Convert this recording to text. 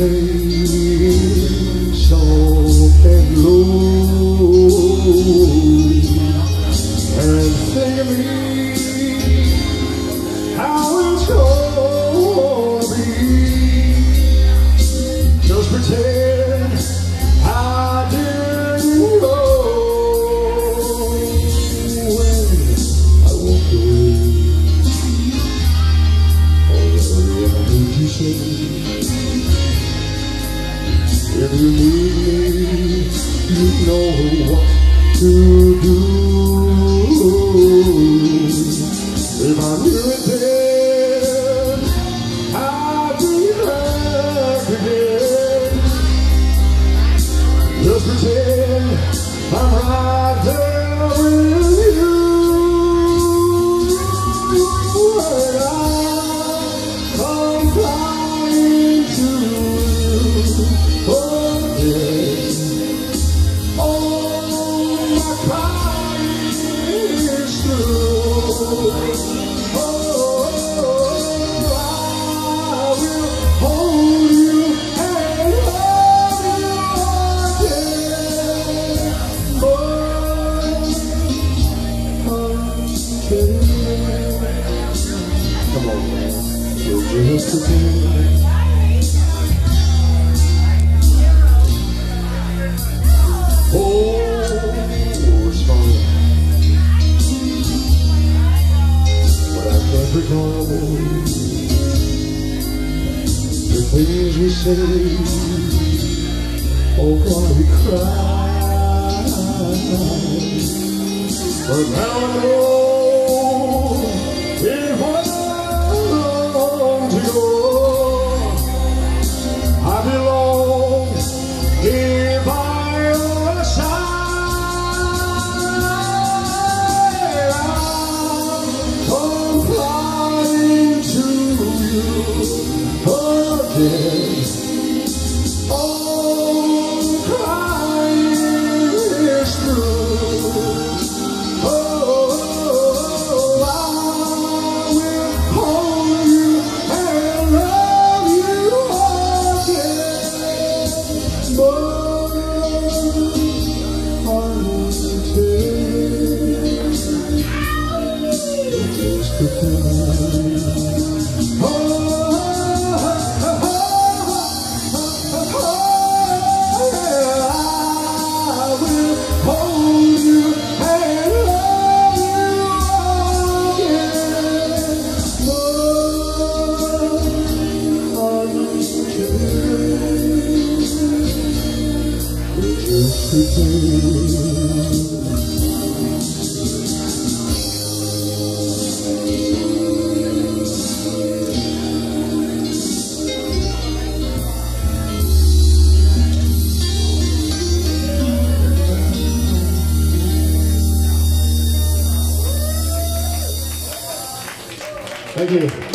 pain soft and low, and think of me how it's gonna be. Just pretend I didn't know when I walked away. Already I heard you say, if you need me, you know what to do. If I knew it then, I'd be back again. Just pretend I'm right there with you. And I come flying to you. Oh, yeah. Oh, my crying is through. Oh, I will hold you and love you again. Come on, man. You're just pretend. Recall the things we say. Oh God, we cried, but now I know it was long to go. I belong here by your side. Come flying to you again. Oh, crying is through. Oh, I will hold you and love you again. But just pretend. Thank you.